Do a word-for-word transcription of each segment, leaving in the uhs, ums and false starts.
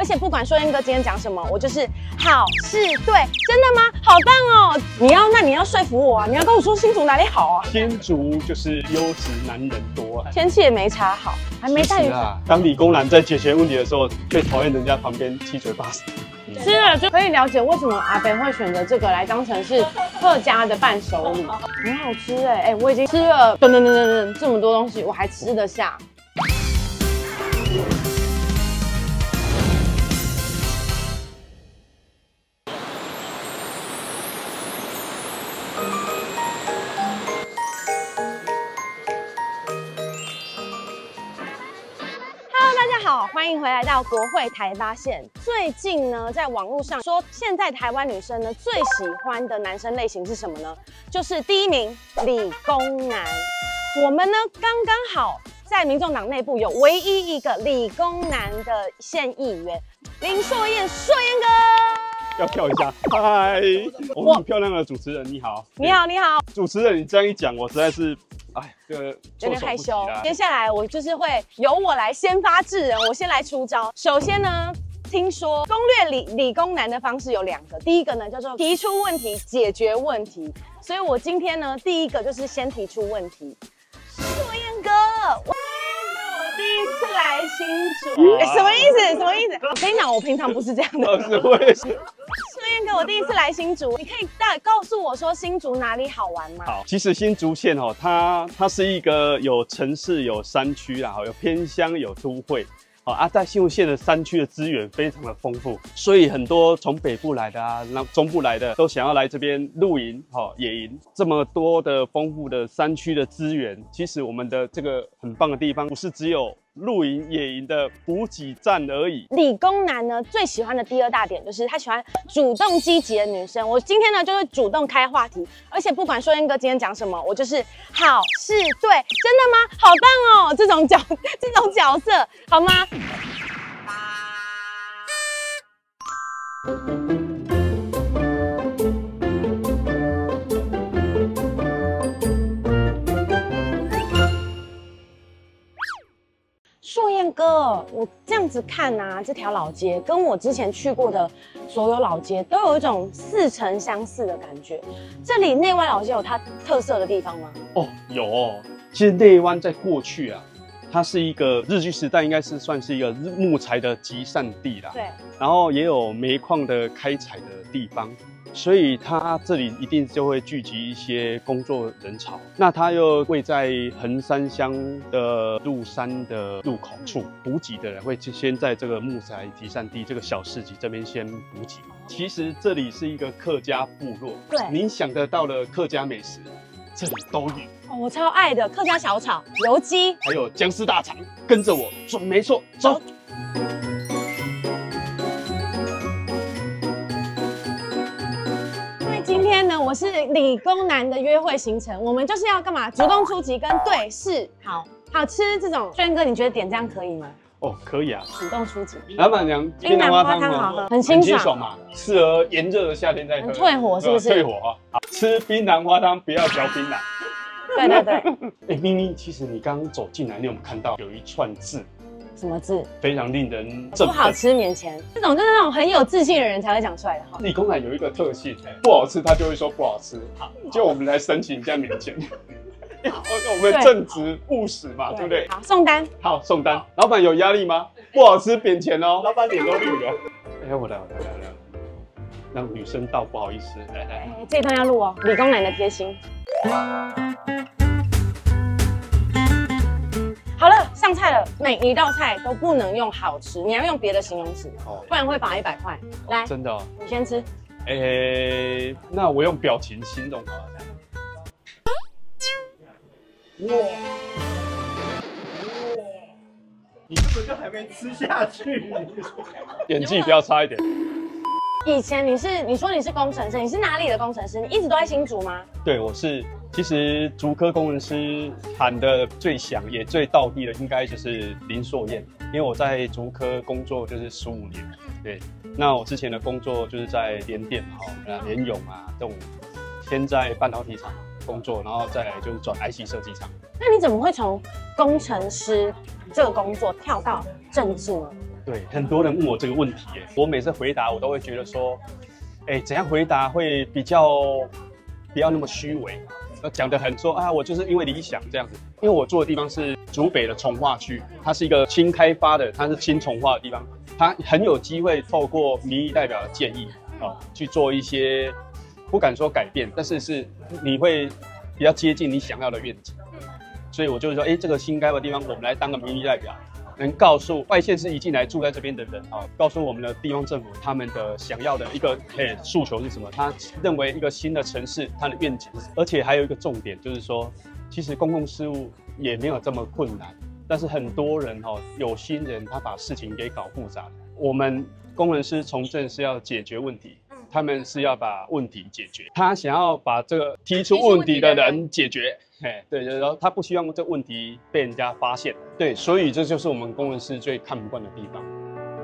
而且不管硕燕哥今天讲什么，我就是好是对，真的吗？好棒哦！你要那你要说服我啊，你要跟我说新竹哪里好啊？ 新竹就是优质男人多啊， 天气也没差好，还没带雨伞。 啊，当理工男在解决问题的时候，最讨厌人家旁边七嘴八舌。 吃了就可以了解为什么阿北会选择这个来当成是客家的伴手礼，很好吃哎、欸、哎、欸，我已经吃了等等等等等这么多东西，我还吃得下。好，欢迎回来到国会台八线。最近呢，在网络上说，现在台湾女生呢最喜欢的男生类型是什么呢？就是第一名理工男。我们呢刚刚好在民众党内部有唯一一个理工男的县议员林硕燕，硕燕哥。 要跳一下，嗨！我们很漂亮的主持人，你好， 你好，你好。 主持人，你这样一讲，我实在是。哎，这个有点害羞。接下来我就是会由我来先发制人，我先来出招。首先呢，听说攻略理理工男的方式有两个，第一个呢叫做提出问题解决问题，所以我今天呢第一个就是先提出问题。硕燕哥，我第一次来新竹，欸、什么意思？什么意思？我跟你讲，我平常不是这样的。 哦，是我也是。 硕燕哥，我第一次来新竹，你可以大告诉我说新竹哪里好玩吗？ 好，其实新竹县哦，它它是一个有城市、有山区啦，有偏乡、有都会。好啊，在新竹县的山区的资源非常的丰富，所以很多从北部来的啊，那中部来的都想要来这边露营、好野营。这么多的丰富的山区的资源，其实我们的这个很棒的地方，不是只有露营野营的补给站而已。 理工男呢最喜欢的第二大点就是他喜欢主动积极的女生。我今天呢就会主动开话题，而且不管硕燕哥今天讲什么，我就是好是对，真的吗？好棒哦！这种角这种角色好吗？硕燕哥，我这样子看啊，这条老街跟我之前去过的所有老街都有一种似曾相似的感觉。这里内湾老街有它特色的地方吗？ 哦，有哦。其实内湾在过去啊，它是一个日据时代，应该是算是一个木材的集散地啦。 对。 然后也有煤矿的开采的地方。所以它这里一定就会聚集一些工作人潮，那它又位在横山乡的鹿山的入口处，补给的人会先在这个木材集散地这个小市集这边先补给。其实这里是一个客家部落， 对， 您想得到的客家美食，这里都有。 哦，我超爱的客家小炒、油鸡， 还有姜丝大肠，跟着我准没错，走。走今天呢，我是理工男的约会行程，我们就是要干嘛？主动出击，跟对视好好吃这种。轩哥，你觉得点这样可以吗？ 哦，可以啊， 主动出击。 老板娘， 槟榔花汤好喝，很清爽嘛，适合炎热的夏天再喝。 退火是不是？ 退火啊！好，吃槟榔花汤不要嚼槟榔。 对对对。 哎，咪咪，其实你刚刚走进来，你有没有看到有一串字？ 什么字？ 非常令人振奋。 不好吃免钱，这种就是那种很有自信的人才会讲出来的话。 理工男有一个特性，不好吃他就会说不好吃，就我们来申请一下免钱。我们正直务实嘛， 对, 对不对？ 好，送单。 好，送单。老板有压力吗？不好吃免钱哦。老板脸都绿了。哎，我来，我来，来来，让女生到，不好意思，来来。 哎，这一段要录哦，理工男的贴心。好了，上菜了，每一道菜都不能用好吃，你要用别的形容词，哦、不然会罚一百块。来， 真的、哦， 你先吃。 哎、欸，那我用表情形容好了。哇！你根本就还没吃下去，演技不要差一点。 以前你是你说你是工程师，你是哪里的工程师？你一直都在新竹吗？ 对，我是。其实竹科工程师喊的最响也最道地的，应该就是林硕燕，因为我在竹科工作就是十五年。对，那我之前的工作就是在联电哈、啊、联咏啊这种，先在半导体厂工作，然后再来就是转 I C 设计厂。 那你怎么会从工程师这个工作跳到政治呢？ 对，很多人问我这个问题，哎，我每次回答我都会觉得说，哎，怎样回答会比较不要那么虚伪，讲得很说啊，我就是因为理想这样子。因为我住的地方是竹北的重划区，它是一个新开发的，它是新重划的地方，它很有机会透过民意代表的建议啊，去做一些不敢说改变，但是是你会比较接近你想要的愿景。所以我就是说，哎，这个新开发的地方，我们来当个民意代表。能告诉外县市一进来住在这边的人啊，告诉我们的地方政府他们的想要的一个诶诉求是什么？他认为一个新的城市它的愿景是什么？而且还有一个重点就是说，其实公共事务也没有这么困难，但是很多人哈、哦、有心人他把事情给搞复杂了。我们工程师从政是要解决问题，他们是要把问题解决，他想要把这个提出问题的人解决。哎，对，然后他不希望这个问题被人家发现，对，所以这就是我们工程师最看不惯的地方。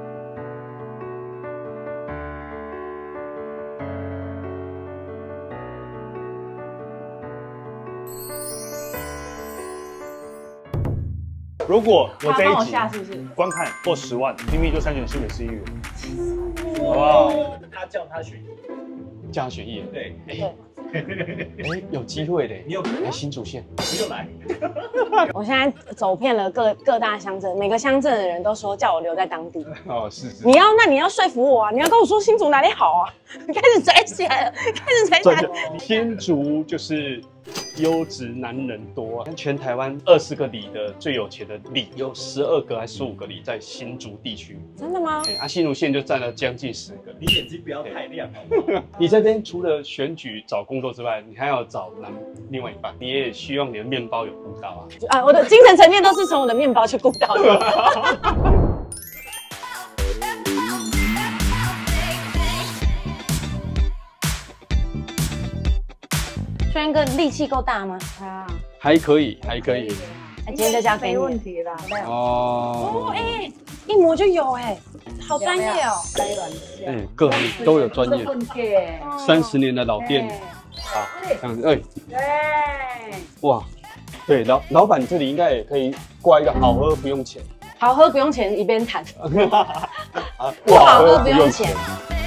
如果我这一集是不是观看破十万，明明就参选新北市议员，好不好？他叫他选， 叫他选议员， 对， 哎。哎，有机会的，你有来新竹县， 你就来。 我现在走遍了各各大乡镇，每个乡镇的人都说叫我留在当地。 哦，是是。 你要那你要说服我啊！你要跟我说新竹哪里好啊！开始拽起来了，开始拽起来了。 新竹就是优质男人多啊，全台湾二十个里的最有钱的里，有十二个还是十五个里在新竹地区。 真的吗？ 哎，啊，新竹县就占了将近十个。 你眼睛不要太亮，好不好？ 你这边除了选举找工作之外，你还要找男另外一半，你也希望你的面包有顾到啊。 啊，我的精神层面都是从我的面包去顾到的。轩哥力气够大吗？ 啊， 还可以，还可以。 那今天就交给你。 没问题啦，没有。 哦。 哦，哎，一模就有哎，好专业哦。 开玩笑。 哎，各行都有专业。三十年的老店。好，这样子，哎。 对。 哇，对，老老板这里应该也可以挂一个好喝不用钱。 好喝不用钱，一边谈。 不好喝不用钱。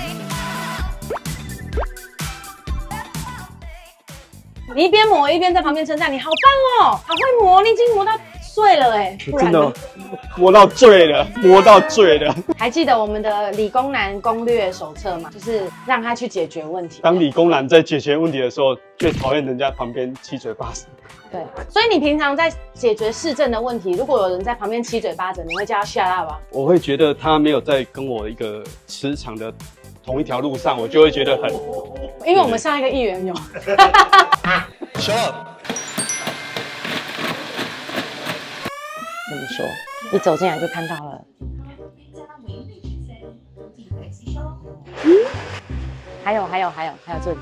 你一边磨一边在旁边称赞你，好棒哦，好会磨，你已经磨到碎了哎， 真的磨到醉了，磨到醉了。 还记得我们的理工男攻略手册吗？就是让他去解决问题。 当理工男在解决问题的时候，最讨厌人家旁边七嘴八舌。 对，所以你平常在解决市政的问题，如果有人在旁边七嘴八舌，你会叫他shut up吗？ 我会觉得他没有在跟我一个磁场的同一条路上，我就会觉得很。 因为我们上一个议员有。 Shut up！ 跟你说，一走进来就看到了。还有还有还有还有这里，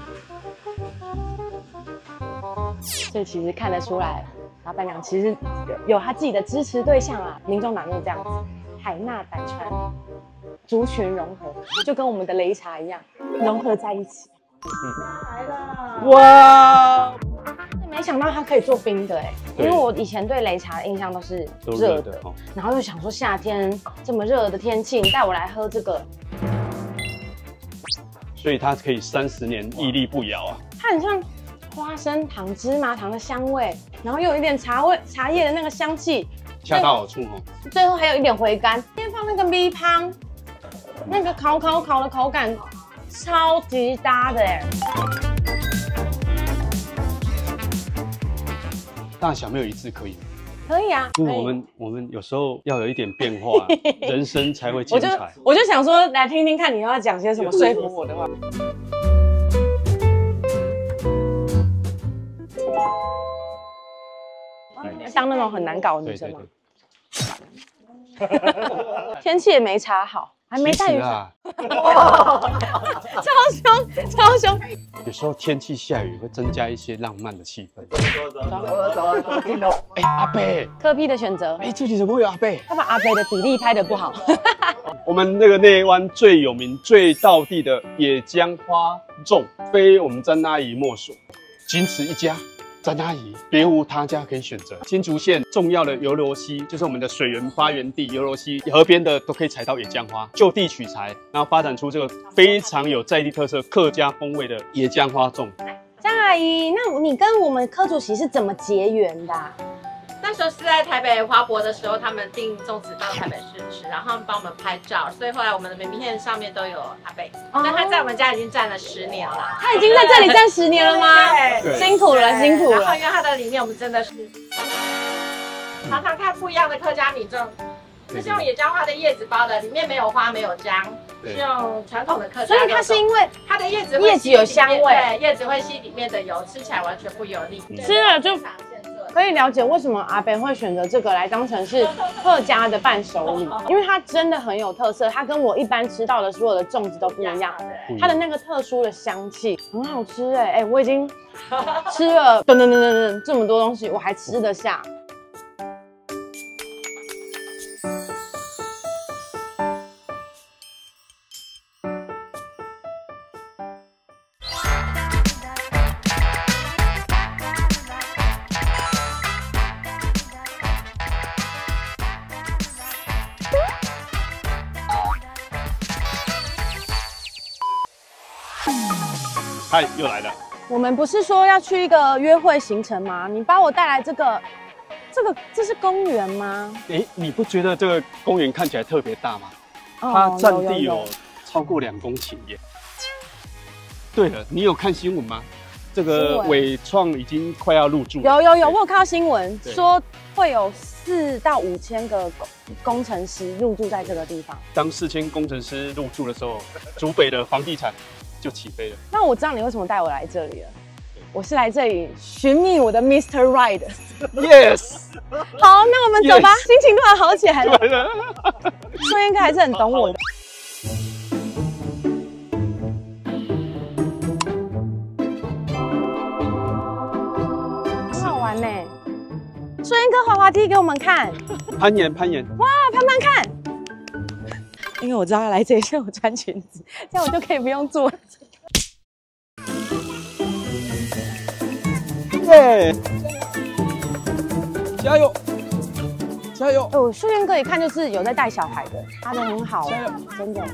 这其实看得出来，老板娘其实有有她自己的支持对象啊。民众党就这样子，海纳百川，族群融合，就跟我们的擂茶一样，融合在一起。 来了！ 哇！没想到它可以做冰的哎，因为我以前对擂茶的印象都是热的，哦、然后又想说夏天这么热的天气，你带我来喝这个， 所以它可以三十年屹立不摇啊。 它很像花生糖、芝麻糖的香味，然后又有一点茶味、茶叶的那个香气， 恰到好处哦。 最后还有一点回甘，先放那个米汤，那个烤烤烤的口感超级搭的哎。 大小没有一致可以吗？ 可以啊， 因为我们我们有时候要有一点变化，人生才会精彩。 我就我就想说，来听听看你要讲些什么说服我的话。当那种很难搞的女生吗？天气也没差好。还没带雨伞，超凶超凶！ 有时候天气下雨会增加一些浪漫的气氛。 走走走走走，听到。 哎，阿贝， 柯 P 的选择。 哎，这里怎么会有阿贝？ 他把阿贝的比例拍得不好。 我们那个内湾最有名、最道地的野姜花粽，非我们詹阿姨莫属，仅此一家。 詹阿姨别无他家可以选择。新竹县重要的游罗溪就是我们的水源发源地，游罗溪河边的都可以采到野姜花，就地取材，然后发展出这个非常有在地特色、客家风味的野姜花粽。 张阿姨，那你跟我们柯主席是怎么结缘的、啊？ 那时候是在台北花博的时候，他们订粽子到台北市吃，然后他们帮我们拍照，所以后来我们的名片上面都有阿贝。 哦但他在我们家已经站了十年了。 他已经在这里站十年了吗？ 对， 辛苦了，辛苦了。 然后因为他的理念，我们真的是常常看不一样的客家米粽，这是用野姜花的叶子包的，里面没有花，没有姜。是用传统的客家， 所以它是因为它的叶子叶子有香味， 对，叶子会吸里面的油，吃起来完全不油腻。 吃了就可以了解为什么阿北会选择这个来当成是客家的伴手礼，因为它真的很有特色，它跟我一般吃到的所有的粽子都不一样，它的那个特殊的香气很好吃哎、欸、哎、欸，我已经吃了等等等等等这么多东西，我还吃得下。 嗨，又来了。 我们不是说要去一个约会行程吗？你把我带来这个，这个这是公园吗？ 哎，你不觉得这个公园看起来特别大吗？ 哦、 它占地有超过两公顷耶。对了，你有看新闻吗？这个伟创已经快要入驻。 有有有，我有看到新闻说会有四到五千个工工程师入驻在这个地方。 当四千工程师入驻的时候，竹北的房地产就起飞了。 那我知道你为什么带我来这里了，我是来这里寻觅我的 Mister Right。Yes。好，那我们走吧， yes. 心情突然好起来了。硕燕哥还是很懂我的。很好玩呢。硕燕哥滑滑梯给我们看。 攀岩，攀岩。 哇，攀攀看。因为我知道要来这里，所以我穿裙子，这样我就可以不用坐。 对，加油，加油！ 哦，树燕哥一看就是有在带小孩的，他的很好， 加油， 真的。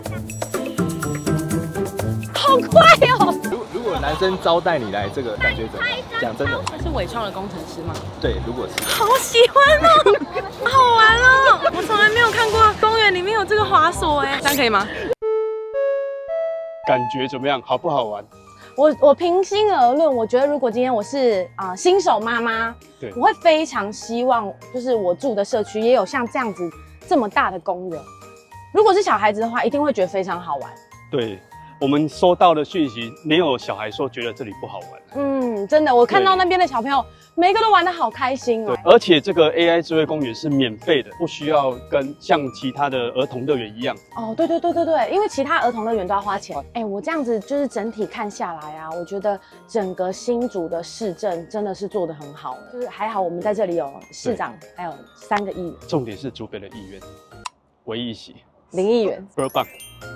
好快哦！ 如果如果男生招待你来，这个感觉怎么样？讲真的， 他是伟创的工程师吗？ 对，如果是。 好喜欢哦，好玩哦！我从来没有看过公园里面有这个滑索哎，这样可以吗？ 感觉怎么样？好不好玩？ 我我平心而论，我觉得如果今天我是啊、呃、新手妈妈，对，我会非常希望就是我住的社区也有像这样子这么大的公园。如果是小孩子的话，一定会觉得非常好玩。 对。我们收到的讯息，没有小孩说觉得这里不好玩。 嗯，真的，我看到那边的小朋友，每个都玩得好开心哦。 对，而且这个 A I 智慧公园是免费的，不需要跟像其他的儿童乐园一样。 哦，对对对对对，因为其他儿童乐园都要花钱。哎，我这样子就是整体看下来啊，我觉得整个新竹的市政真的是做得很好，就是还好我们在这里有市长，还有三个议员。 重点是竹北的议员，唯一一席林议员， 倍儿棒。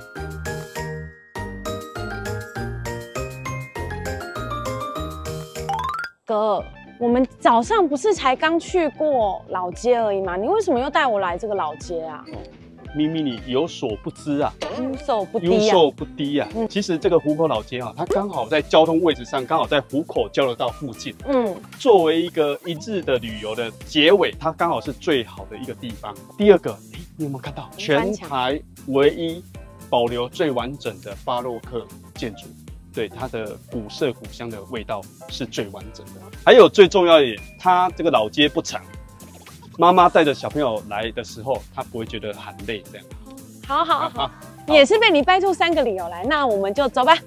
哥，我们早上不是才刚去过老街而已吗？你为什么又带我来这个老街啊？ 哦，咪咪你有所不知啊， 有所不低啊， 有所不低啊。嗯，其实这个湖口老街啊，它刚好在交通位置上，刚好在湖口交流道附近。嗯，作为一个一日的旅游的结尾，它刚好是最好的一个地方。第二个，哎，你有没有看到全台唯一保留最完整的巴洛克建筑？对，它的古色古香的味道是最完整的。还有最重要的，它这个老街不长，妈妈带着小朋友来的时候，她不会觉得很累。这样， 好好好，也是被你掰出三个理由来，那我们就走吧。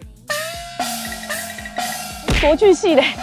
国剧系的。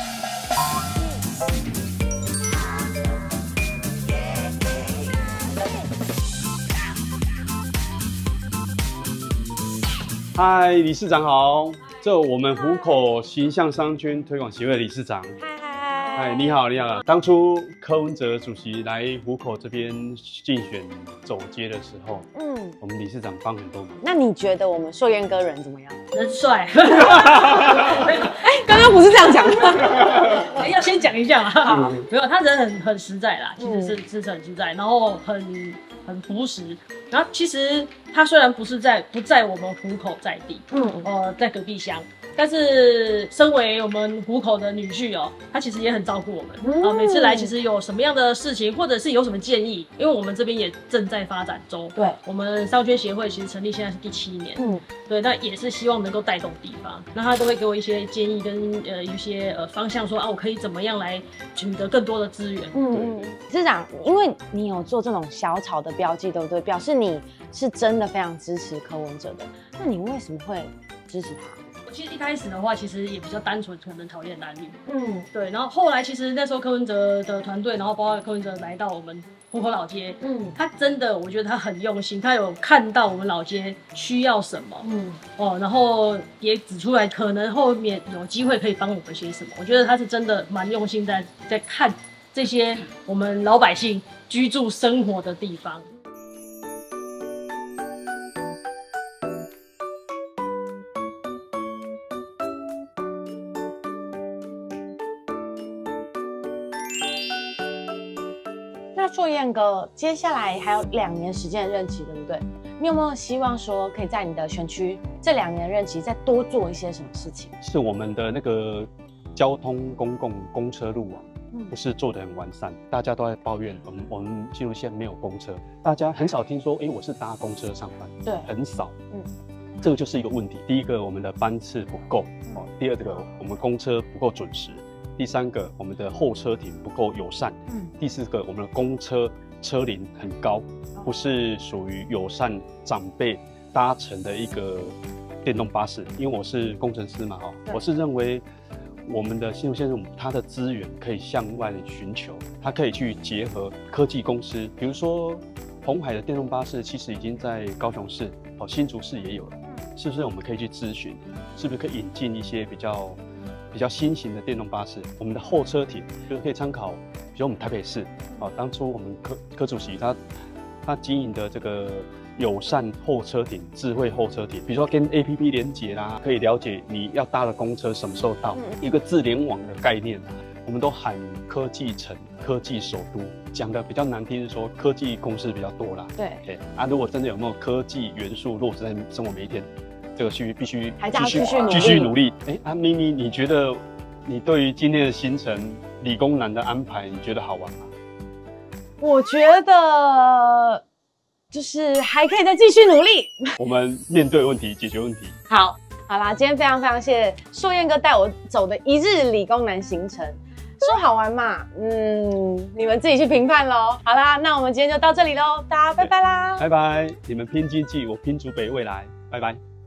嗨，理事长好。这我们湖口形象商圈推广协会理事长， 嗨嗨嗨，你好你好。当初柯文哲主席来湖口这边竞选走街的时候，嗯，我们理事长帮很多忙。 那你觉得我们硕燕哥人怎么样？ 人帅。 哎，刚刚不是这样讲吗？ 要先讲一下嘛。没有，他人很很实在啦，其实是是很实在，然后很很朴实。然后其实他虽然不是在不在我们湖口在地，嗯，呃，在隔壁乡。但是，身为我们湖口的女婿哦，他其实也很照顾我们啊、呃。每次来，其实有什么样的事情，或者是有什么建议，因为我们这边也正在发展中。 对， 我们商圈协会其实成立现在是第七年，嗯，对，那也是希望能够带动地方。那他都会给我一些建议跟呃一些呃方向，说啊，我可以怎么样来取得更多的资源。 嗯嗯，市长，因为你有做这种小草的标记，对不对？表示你是真的非常支持柯文哲的。那你为什么会支持他？ 其实一开始的话，其实也比较单纯，可能讨厌蓝绿。嗯，对。然后后来，其实那时候柯文哲的团队，然后包括柯文哲来到我们湖口老街，嗯，他真的，我觉得他很用心，他有看到我们老街需要什么，嗯，哦，然后也指出来可能后面有机会可以帮我们些什么。我觉得他是真的蛮用心在在看这些我们老百姓居住生活的地方。 那硕彦哥，接下来还有两年时间的任期，对不对？你有没有希望说，可以在你的选区这两年的任期再多做一些什么事情？ 是我们的那个交通公共公车路网，嗯、不是做得很完善，大家都在抱怨我们我们新竹县没有公车，大家很少听说，哎、欸，我是搭公车上班， 对， 很少，嗯。这个就是一个问题。第一个，我们的班次不够哦；第二个，我们公车不够准时；第三个，我们的候车亭不够友善；嗯、第四个，我们的公车车龄很高，不是属于友善长辈搭乘的一个电动巴士。因为我是工程师嘛，哈，我是认为我们的新竹县政府它的资源可以向外寻求，它可以去结合科技公司，比如说鸿海的电动巴士，其实已经在高雄市、哦新竹市也有了。是不是我们可以去咨询，是不是可以引进一些比较比较新型的电动巴士？我们的候车亭就是可以参考，比如我们台北市，啊，当初我们柯柯主席他他经营的这个友善候车亭、智慧候车亭，比如说跟 A P P 连结啦，可以了解你要搭的公车什么时候到，一个智联网的概念。我们都喊科技城、科技首都，讲的比较难听是说科技公司比较多啦。 对， 对啊，如果真的有没有科技元素落实在生活每一天，这个需必须还要继续努力。 继续努力。哎，啊，咪咪，你觉得你对于今天的行程理工男的安排，你觉得好玩吗？ 我觉得就是还可以再继续努力。 我们面对问题，解决问题。 好，好啦，今天非常非常谢谢硕彦哥带我走的一日理工男行程。说好玩嘛，嗯，你们自己去评判咯。好啦，那我们今天就到这里咯，大家拜拜啦， 拜拜！你们拼经济，我拼竹北未来，拜拜。